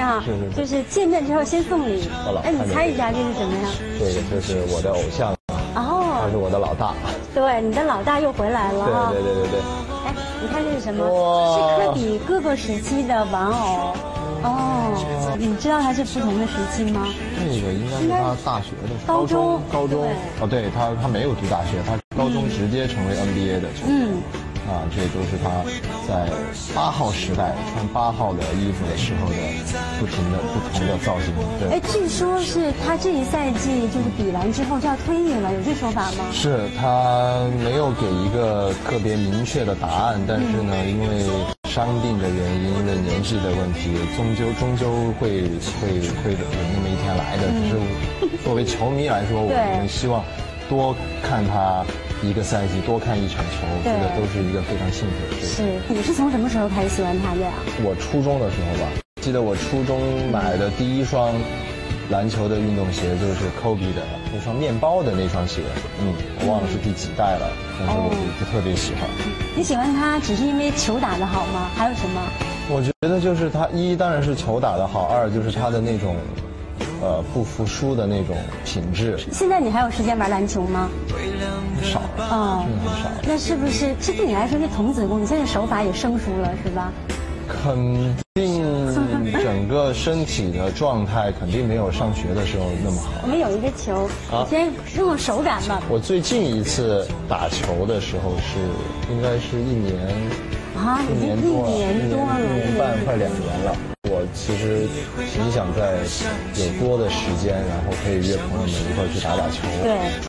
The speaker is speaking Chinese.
啊，就是见面之后先送礼。哎，你猜一下这是什么呀？ 这是我的偶像哦， 他是我的老大。 对，你的老大又回来了。 对。 哎，你看这是什么？是科比哥哥时期的玩偶。哦，你知道他是不同的时期吗？ 那个应该是他大学的高中。 哦，对他没有读大学，他高中直接成为 NBA 的球员。这都是他在8号时代穿8号的衣服的时候的不同的造型。对。 哎，据说是他这一赛季就是比完之后就要退役了，有这说法吗？ 是他没有给一个特别明确的答案，但是呢，因为伤病的原因，因为年纪的问题，终究会有那么一天来的。只是作为球迷来说，我们希望多看他一个赛季，多看一场球，我觉得都是一个非常幸福的事情。 是，你是从什么时候开始喜欢他的呀？ 我初中的时候吧，记得我初中买的第一双篮球的运动鞋就是 Kobe 的那双面包的那双鞋。我忘了是第几代了，但是我就特别喜欢。 你喜欢他只是因为球打得好吗？还有什么？ 我觉得就是他当然是球打得好，二就是他的那种不服输的那种品质。 现在你还有时间玩篮球吗？ 很少了，真的很少了。 那是不是这对你来说是童子功？你现在手法也生疏了，是吧？ 肯定整个身体的状态肯定没有上学的时候那么好。 我们有一个球，你先用用手感吧。 我最近一次打球的时候应该是1年已经1年多了，1 年半快2年了。我其实挺想在有多的时间，然后可以约朋友们一块去打球。 对。